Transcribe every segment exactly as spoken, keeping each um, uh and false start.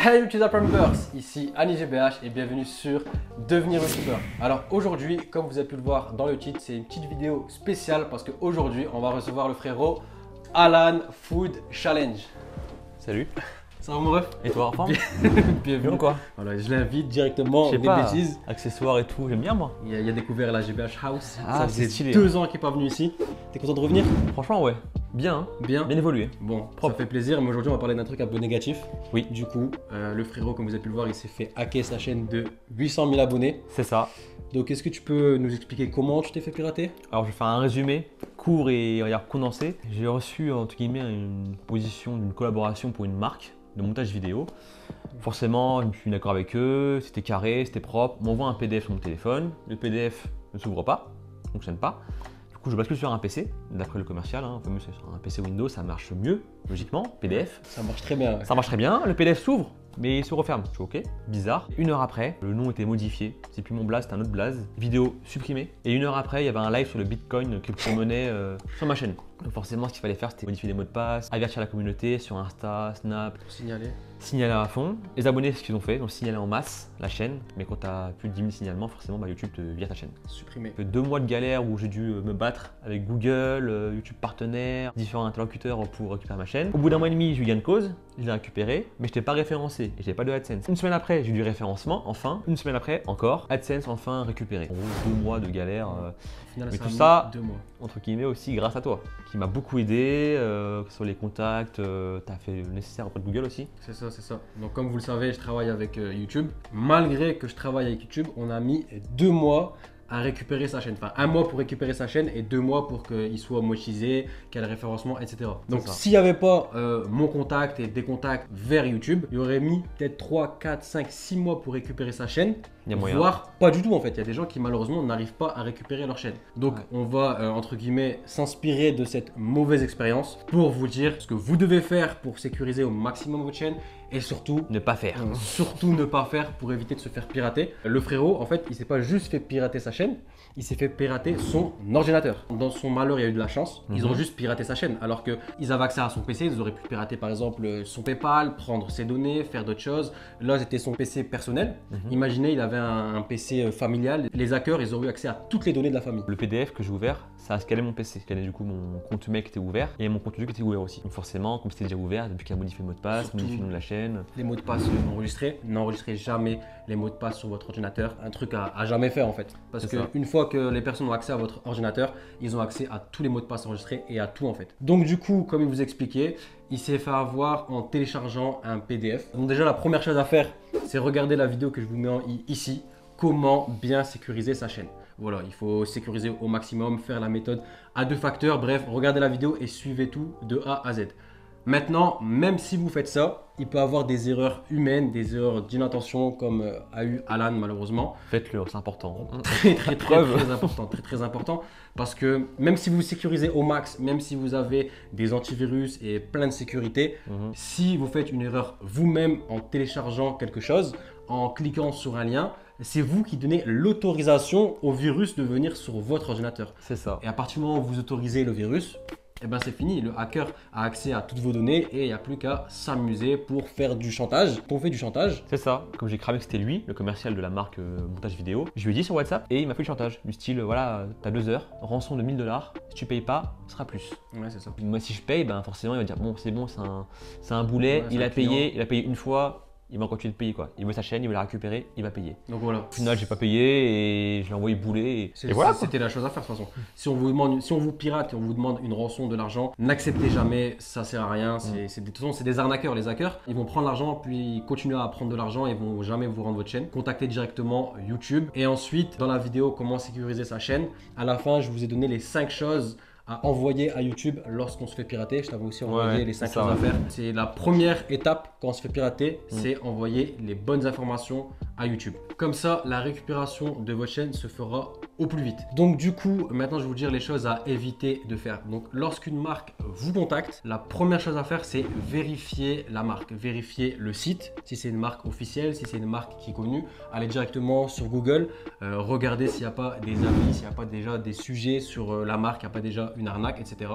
Hey YouTube Members, ici Annie G B H et bienvenue sur Devenir YouTubeur. Alors aujourd'hui, comme vous avez pu le voir dans le titre, c'est une petite vidéo spéciale parce qu'aujourd'hui, on va recevoir le frérot Alan Food Challenge. Salut. Ça va mon ref? Et toi, enfin? Bienvenue. Bien quoi? Voilà, je l'invite directement, des pas, bêtises. Accessoires et tout, j'aime bien moi. Il a, il a découvert la G B H House. Ah, ça c'est faisait stylé, deux hein. ans qu'il n'est pas venu ici. T'es content de revenir? Franchement ouais, bien, hein. Bien. Bien évolué. Bon, Propre. ça fait plaisir, mais aujourd'hui on va parler d'un truc un peu négatif. Oui. Du coup, euh, le frérot, comme vous avez pu le voir, il s'est fait hacker sa chaîne de huit cent mille abonnés. C'est ça. Donc est-ce que tu peux nous expliquer comment tu t'es fait pirater? Alors je vais faire un résumé court et on va dire, condensé. J'ai reçu entre guillemets une position d'une collaboration pour une marque de montage vidéo. Forcément, je me suis mis d'accord avec eux, c'était carré, c'était propre. On m'envoie un P D F sur mon téléphone, le P D F ne s'ouvre pas, ne fonctionne pas. Du coup, je bascule sur un P C, d'après le commercial, hein, fameux, c'est sur un P C Windows, ça marche mieux, logiquement, P D F. Ça marche très bien. Ouais. Ça marche très bien, le P D F s'ouvre, mais il se referme. Je suis ok, bizarre. Une heure après, le nom était modifié, c'est plus mon blaze, c'est un autre blaze. Vidéo supprimée. Et une heure après, il y avait un live sur le Bitcoin, crypto-monnaie euh, sur ma chaîne. Donc forcément, ce qu'il fallait faire, c'était modifier les mots de passe, avertir la communauté sur Insta, Snap. Pour signaler. Signaler à fond. Les abonnés, ce qu'ils ont fait, ils ont signalé en masse la chaîne. Mais quand tu as plus de dix mille signalements, forcément, bah, YouTube te vire ta chaîne. Supprimé. Fait deux mois de galère où j'ai dû me battre avec Google, euh, YouTube partenaire, différents interlocuteurs pour récupérer ma chaîne. Au bout d'un mois et demi, j'ai eu gain de cause, je l'ai récupéré, mais je n'étais pas référencé et je n'avais pas de AdSense. Une semaine après, j'ai eu du référencement, enfin. Une semaine après, encore, AdSense enfin récupéré. En gros, deux mois de galère. Euh, Au final, mais ça tout a mis ça, deux mois. entre guillemets aussi grâce à toi, qui m'a beaucoup aidé, euh, sur les contacts, euh, tu as fait le nécessaire auprès de Google aussi. C'est ça, c'est ça. Donc comme vous le savez, je travaille avec euh, YouTube. Malgré que je travaille avec YouTube, on a mis deux mois à récupérer sa chaîne. Enfin, un mois pour récupérer sa chaîne et deux mois pour qu'il soit monétisé, qu'il y ait le référencement, et cetera. Donc ça. s'il n'y avait pas euh, mon contact et des contacts vers YouTube, il y aurait mis peut-être trois, quatre, cinq, six mois pour récupérer sa chaîne. Il y a moyen. Voire pas du tout en fait. Il y a des gens qui malheureusement n'arrivent pas à récupérer leur chaîne. Donc Ouais. on va euh, entre guillemets s'inspirer de cette mauvaise expérience pour vous dire ce que vous devez faire pour sécuriser au maximum votre chaîne et surtout Ne pas faire. Euh, surtout ne pas faire pour éviter de se faire pirater. Le frérot, en fait, il s'est pas juste fait pirater sa chaîne, il s'est fait pirater son ordinateur. Dans son malheur, il y a eu de la chance. Ils Mhm. ont juste piraté sa chaîne. Alors qu'ils avaient accès à son P C, ils auraient pu pirater par exemple son PayPal, prendre ses données, faire d'autres choses. Là, c'était son P C personnel. Mhm. Imaginez, il avait un, un P C familial. Les hackers, ils auraient eu accès à toutes les données de la famille. Le P D F que j'ai ouvert, ça a scanné mon P C. Scanné du coup mon compte mail qui était ouvert et mon compte YouTube qui était ouvert aussi. Donc forcément, comme c'était déjà ouvert, depuis qu'il a modifié le mot de passe, Surtout- modifié le nom de la chaîne. Les mots de passe enregistrés. N'enregistrez jamais les mots de passe sur votre ordinateur. Un truc à, à jamais faire en fait. Parce C'est ça. qu'une fois que les personnes ont accès à votre ordinateur, ils ont accès à tous les mots de passe enregistrés et à tout en fait. Donc du coup, comme il vous expliquait, il s'est fait avoir en téléchargeant un P D F. Donc déjà, la première chose à faire, c'est regarder la vidéo que je vous mets en i- ici. Comment bien sécuriser sa chaîne. Voilà, il faut sécuriser au maximum, faire la méthode à deux facteurs. Bref, regardez la vidéo et suivez tout de A à Z. Maintenant, même si vous faites ça, il peut y avoir des erreurs humaines, des erreurs d'inattention comme euh, a eu Alan malheureusement. Faites-le, c'est important. Très très très, Preuve. très important, très très important parce que même si vous sécurisez au max, même si vous avez des antivirus et plein de sécurité, Mhm. si vous faites une erreur vous-même en téléchargeant quelque chose, en cliquant sur un lien, c'est vous qui donnez l'autorisation au virus de venir sur votre ordinateur. C'est ça. Et à partir du moment où vous autorisez le virus, eh ben c'est fini, le hacker a accès à toutes vos données et il n'y a plus qu'à s'amuser pour faire du chantage. On fait du chantage. C'est ça. Comme j'ai cramé que c'était lui, le commercial de la marque euh, montage vidéo, je lui ai dit sur WhatsApp et il m'a fait le chantage. Du style, voilà, t'as deux heures, rançon de mille dollars, si tu payes pas, ce sera plus. Ouais, c'est ça. Moi, si je paye, ben forcément, il va dire bon, c'est bon, c'est un, c'est un boulet, Ouais, c'est il un a payé, client. il a payé une fois, il va continuer de payer quoi. Il veut sa chaîne, il veut la récupérer, il va payer. Donc voilà. Au final, j'ai pas payé et je l'ai envoyé bouler. Et, C'est- et voilà. quoi. C'était la chose à faire de toute façon. Si on vous demande, si on vous pirate et on vous demande une rançon de l'argent, n'acceptez jamais, ça sert à rien. C'est, c'est des, de toute façon, c'est des arnaqueurs, les hackers. Ils vont prendre l'argent puis continuer à prendre de l'argent et vont jamais vous rendre votre chaîne. Contactez directement YouTube. Et ensuite, dans la vidéo comment sécuriser sa chaîne, à la fin, je vous ai donné les cinq choses à envoyer à YouTube lorsqu'on se fait pirater. Je t'avais aussi envoyé Ouais, les cinq c'est ça, choses à ouais. faire. C'est la première étape quand on se fait pirater, Mm. c'est envoyer les bonnes informations à YouTube. Comme ça, la récupération de votre chaîne se fera au plus vite. Donc du coup, maintenant je vais vous dire les choses à éviter de faire. Donc lorsqu'une marque vous contacte, la première chose à faire, c'est vérifier la marque, vérifier le site, si c'est une marque officielle, si c'est une marque qui est connue, allez directement sur Google, euh, regardez s'il n'y a pas des avis, s'il n'y a pas déjà des sujets sur euh, la marque, il n'y a pas déjà une arnaque, et cetera.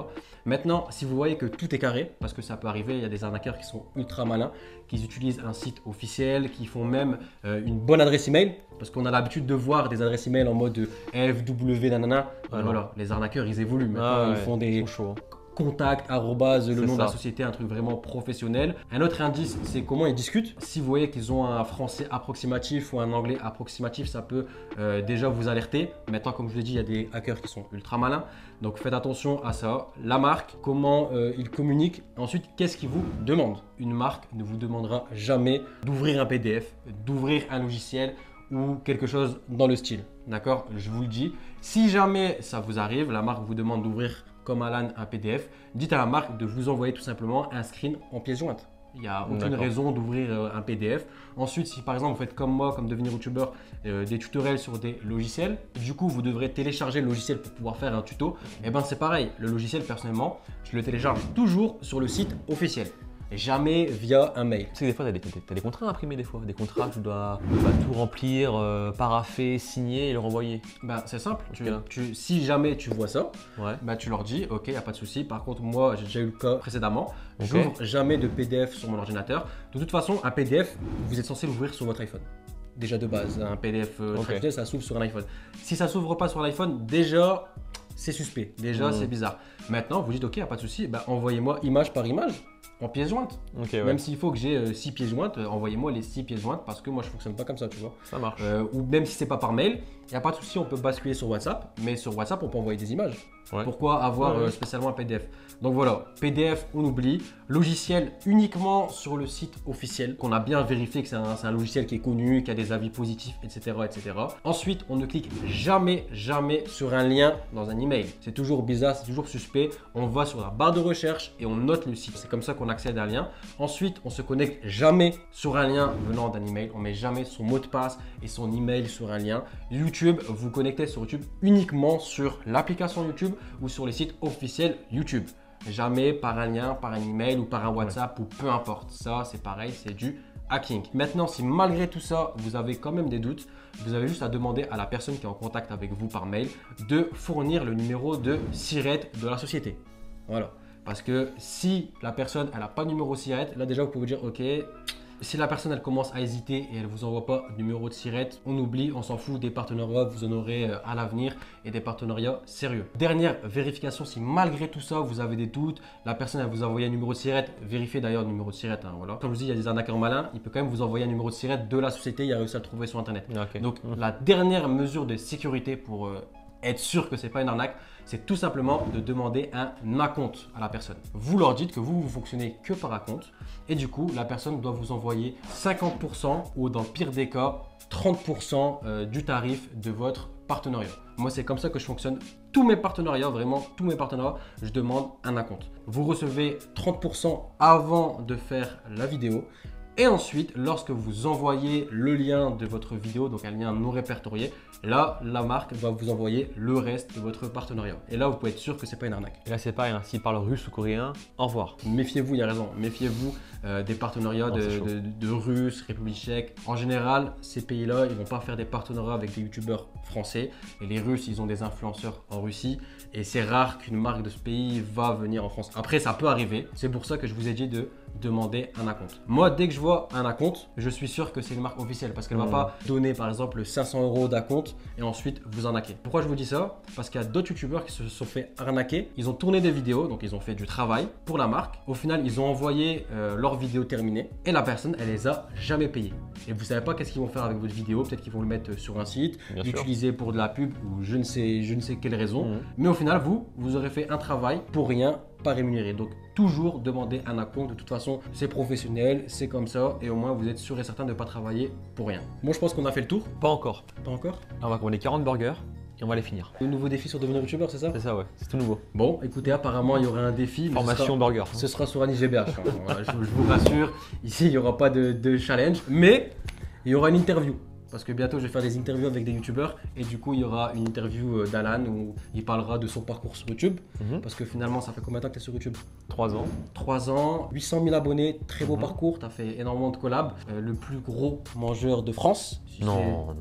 Maintenant, si vous voyez que tout est carré, parce que ça peut arriver, il y a des arnaqueurs qui sont ultra malins, qui utilisent un site officiel, qui font même euh, une bonne adresse email, parce qu'on a l'habitude de voir des adresses email en mode F W nanana. Ah Euh, voilà, les arnaqueurs, ils évoluent. Maintenant, Ah ils ouais, font des ils sont chauds, hein. contact, arrobase, le C'est nom de la ça. société, un truc vraiment professionnel. Un autre indice, c'est comment ils discutent. Si vous voyez qu'ils ont un français approximatif ou un anglais approximatif, ça peut euh, déjà vous alerter. Maintenant, comme je l'ai dit, il y a des hackers qui sont ultra malins. Donc faites attention à ça. La marque, comment euh, ils communiquent. Ensuite, qu'est-ce qu'ils vous demandent. Une marque ne vous demandera jamais d'ouvrir un P D F, d'ouvrir un logiciel ou quelque chose dans le style. D'accord? Je vous le dis. Si jamais ça vous arrive, la marque vous demande d'ouvrir comme Alan un P D F, dites à la marque de vous envoyer tout simplement un screen en pièce jointe. Il n'y a aucune raison d'ouvrir euh, un P D F. Ensuite, si par exemple vous faites comme moi, comme devenir youtubeur, euh, des tutoriels sur des logiciels, du coup vous devrez télécharger le logiciel pour pouvoir faire un tuto. Et ben c'est pareil, le logiciel personnellement, je le télécharge toujours sur le site officiel. Jamais via un mail. Tu sais que des fois, tu as, as, as des contrats à imprimer des fois. Des contrats, tu dois, tu dois tout remplir, euh, paraffer, signer et le renvoyer. Ben, c'est simple. Tu, Okay. tu, si jamais tu vois ça, Ouais. ben, tu leur dis, ok, il n'y a pas de souci. Par contre, moi, j'ai déjà eu le cas précédemment. Ok. J'ouvre jamais de P D F sur mon ordinateur. De toute façon, un P D F, vous êtes censé l'ouvrir sur votre iPhone. Déjà de base, un P D F euh, Ok. traditionnel, ça s'ouvre sur un iPhone. Si ça s'ouvre pas sur l'iPhone, déjà, c'est suspect. Déjà, Mm. c'est bizarre. Maintenant, vous dites, ok, il n'y a pas de souci. Ben, envoyez-moi image par image en pièce jointe. Ok, ouais. Même s'il faut que j'ai six pièces jointes, euh, envoyez-moi les six pièces jointes parce que moi je fonctionne pas comme ça, tu vois. Ça marche. Euh, ou même si c'est pas par mail, il n'y a pas de souci, on peut basculer sur WhatsApp, mais sur WhatsApp on peut envoyer des images. Ouais. Pourquoi avoir Ouais, ouais. euh, spécialement un P D F? Donc voilà, P D F on oublie, logiciel uniquement sur le site officiel, qu'on a bien vérifié que c'est un, c'est un logiciel qui est connu, qui a des avis positifs, et cetera, et cetera. Ensuite, on ne clique jamais, jamais sur un lien dans un email. C'est toujours bizarre, c'est toujours suspect. On va sur la barre de recherche et on note le site. C'est comme ça qu'on accède à un lien. Ensuite, on se connecte jamais sur un lien venant d'un email. On met jamais son mot de passe et son email sur un lien. YouTube, vous connectez sur YouTube uniquement sur l'application YouTube ou sur les sites officiels YouTube. Jamais par un lien, par un email ou par un WhatsApp ou peu importe. Ça, c'est pareil, c'est du hacking. Maintenant, si malgré tout ça, vous avez quand même des doutes, vous avez juste à demander à la personne qui est en contact avec vous par mail de fournir le numéro de SIRET de la société. Voilà. Parce que si la personne elle n'a pas de numéro SIRET, là déjà vous pouvez dire ok. Si la personne elle commence à hésiter et elle vous envoie pas de numéro de SIRET, on oublie, on s'en fout des partenariats, vous en aurez à l'avenir et des partenariats sérieux. Dernière vérification, si malgré tout ça vous avez des doutes, la personne elle vous a envoyé un numéro de SIRET, vérifiez d'ailleurs le numéro de SIRET. Hein, voilà. Comme je vous dis, il y a des arnaqueurs malins, il peut quand même vous envoyer un numéro de SIRET de la société, il a réussi à le trouver sur internet. Ok. Donc la dernière mesure de sécurité pour euh, être sûr que c'est pas une arnaque, c'est tout simplement de demander un acompte à la personne. Vous leur dites que vous, vous fonctionnez que par acompte et du coup, la personne doit vous envoyer cinquante pour cent ou dans le pire des cas, trente pour cent euh, du tarif de votre partenariat. Moi, c'est comme ça que je fonctionne. Tous mes partenariats, vraiment tous mes partenariats, je demande un acompte. Vous recevez trente pour cent avant de faire la vidéo. Et ensuite, lorsque vous envoyez le lien de votre vidéo, donc un lien non répertorié, là, la marque va vous envoyer le reste de votre partenariat. Et là, vous pouvez être sûr que ce n'est pas une arnaque. Et là, c'est pareil, hein. S'ils parlent russe ou coréen, au revoir. Méfiez-vous, il y a raison, méfiez-vous euh, des partenariats Non, de, c'est chaud. de, de Russes, République tchèque. En général, ces pays-là, ils ne vont pas faire des partenariats avec des youtubeurs français. Et les Russes, ils ont des influenceurs en Russie. Et c'est rare qu'une marque de ce pays va venir en France. Après, ça peut arriver. C'est pour ça que je vous ai dit de demander un acompte. Moi, dès que je vois un acompte, je suis sûr que c'est une marque officielle parce qu'elle ne Mmh. va pas donner par exemple cinq cents euros d'acompte et ensuite vous arnaquer. Pourquoi je vous dis ça? Parce qu'il y a d'autres youtubeurs qui se sont fait arnaquer. Ils ont tourné des vidéos, donc ils ont fait du travail pour la marque. Au final, ils ont envoyé euh, leurs vidéos terminées et la personne, elle les a jamais payées. Et vous savez pas qu'est-ce qu'ils vont faire avec votre vidéo. Peut-être qu'ils vont le mettre sur un site, Bien sûr. l'utiliser pour de la pub ou je ne sais, je ne sais quelle raison. Mmh. Mais au final, vous, vous aurez fait un travail pour rien, pas rémunéré. Donc toujours demander un acompte. De toute façon, c'est professionnel, c'est comme ça, et au moins vous êtes sûr et certain de ne pas travailler pour rien. Moi, je pense qu'on a fait le tour. Pas encore. Pas encore. Là, on va commander quarante burgers et on va les finir. Le nouveau défi sur devenir youtubeur, c'est ça? C'est ça, ouais. C'est tout nouveau. Bon, écoutez, apparemment, il y aura un défi. mais ce Formation sera- burger. Ce sera sur Anis G B H. hein. Voilà, je, je vous rassure, ici, il n'y aura pas de, de challenge, mais il y aura une interview. Parce que bientôt, je vais faire des interviews avec des youtubeurs. Et du coup, il y aura une interview euh, d'Alan où il parlera de son parcours sur YouTube. Mhm. Parce que finalement, ça fait combien de temps que tu es sur YouTube? Trois ans. trois ans, huit cent mille abonnés, très beau Mhm. parcours. Tu as fait énormément de collabs. Euh, le plus gros mangeur de France. Si Non, c'est- non.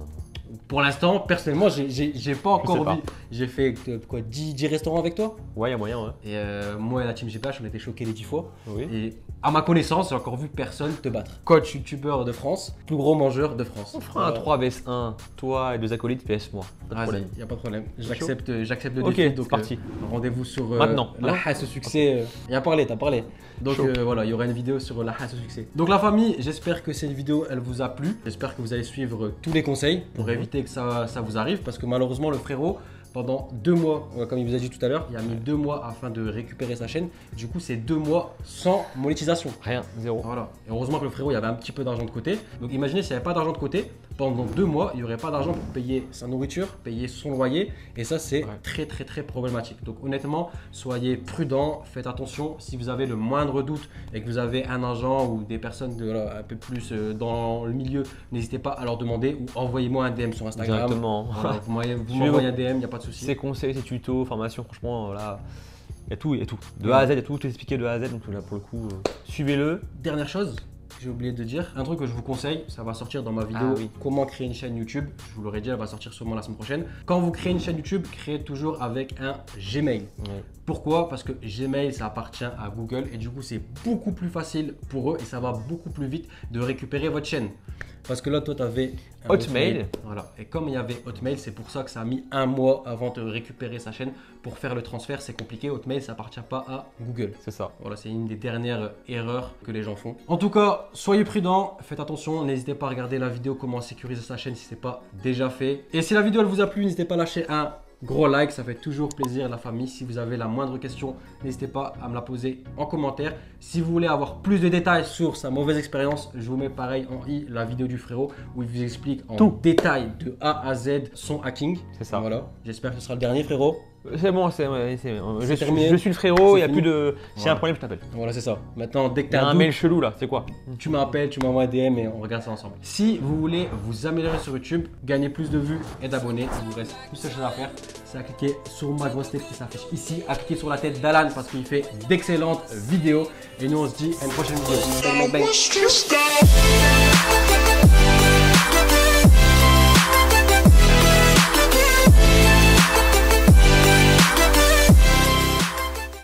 Pour l'instant, personnellement, j'ai pas encore pas. vu. J'ai fait euh, quoi, dix, dix restaurants avec toi. Ouais, il y a moyen, ouais. Et euh, moi et la team G P H, on était choqués les dix fois. Oui. Et à ma connaissance, j'ai encore vu personne te battre. Coach youtubeur de France, plus gros mangeur de France. On fera un trois vs un, toi et deux acolytes vs moi. Pas de problème. Il n'y a pas de problème. C'est J'accepte j'accepte le Ok, défi. c'est Donc parti. euh, rendez-vous sur euh, Maintenant, la là. hasse au succès. Il a parlé, t'as parlé. Donc Chaud. euh, voilà, il y aura une vidéo sur la hasse au succès. Donc la famille, j'espère que cette vidéo, elle vous a plu. J'espère que vous allez suivre euh, tous les conseils pour Mhm. éviter que ça, ça vous arrive. Parce que malheureusement, le frérot, pendant deux mois, euh, comme il vous a dit tout à l'heure, il a mis deux mois afin de récupérer sa chaîne. Du coup, c'est deux mois sans monétisation. Rien, zéro. Voilà. Et heureusement que le frérot, il y avait un petit peu d'argent de côté. Donc imaginez s'il n'y avait pas d'argent de côté, pendant deux mois, il n'y aurait pas d'argent pour payer sa nourriture, payer son loyer. Et ça, c'est Ouais. très très très problématique. Donc honnêtement, soyez prudents, faites attention. Si vous avez le moindre doute et que vous avez un agent ou des personnes de, voilà, un peu plus euh, dans le milieu, n'hésitez pas à leur demander ou envoyez-moi un D M sur Instagram. Directement. Voilà, vous m'envoyez vous Suivez m'envoyez vos- un D M, il n'y a pas de souci. Ces conseils, ces tutos, formations, franchement, voilà. Il y a tout, il y a tout. De A à Z, il y a tout, tout expliqué de A à Z. Donc là, pour le coup, euh, suivez-le. Dernière chose, j'ai oublié de dire, un truc que je vous conseille, ça va sortir dans ma vidéo Ah oui. comment créer une chaîne YouTube. Je vous l'aurais dit, elle va sortir sûrement la semaine prochaine. Quand vous créez une chaîne YouTube, créez toujours avec un Gmail. Ouais. Pourquoi? Parce que Gmail, ça appartient à Google et du coup, c'est beaucoup plus facile pour eux et ça va beaucoup plus vite de récupérer votre chaîne. Parce que là, toi, tu avais un Hotmail. Voilà. Et comme il y avait Hotmail, c'est pour ça que ça a mis un mois avant de récupérer sa chaîne. Pour faire le transfert, c'est compliqué. Hotmail, ça appartient pas à Google. C'est ça. Voilà, c'est une des dernières erreurs que les gens font. En tout cas, soyez prudents, faites attention, n'hésitez pas à regarder la vidéo comment sécuriser sa chaîne si ce n'est pas déjà fait. Et si la vidéo elle vous a plu, n'hésitez pas à lâcher un gros like, ça fait toujours plaisir la famille. Si vous avez la moindre question, n'hésitez pas à me la poser en commentaire. Si vous voulez avoir plus de détails sur sa mauvaise expérience, je vous mets pareil en i la vidéo du frérot où il vous explique en Tout. détail de A à Z son hacking. C'est ça. Voilà, j'espère que ce sera le dernier frérot. C'est bon, c'est ouais, c'est- euh, je, suis, terminé. je suis le frérot, il C'est n'y a plus fini. de. S'il y a Voilà. un problème, je t'appelle. Voilà, c'est ça. Maintenant, dès que Il tu y a as un un mail chelou là, c'est quoi? tu m'appelles, tu m'envoies un D M et on regarde ça ensemble. Si vous voulez vous améliorer sur YouTube, gagner plus de vues et d'abonnés, il vous reste une seule chose à faire, c'est à cliquer sur ma grosse tête qui s'affiche ici, à cliquer sur la tête d'Alan parce qu'il fait d'excellentes vidéos. Et nous on se dit à une prochaine vidéo. Bang, bang, bang.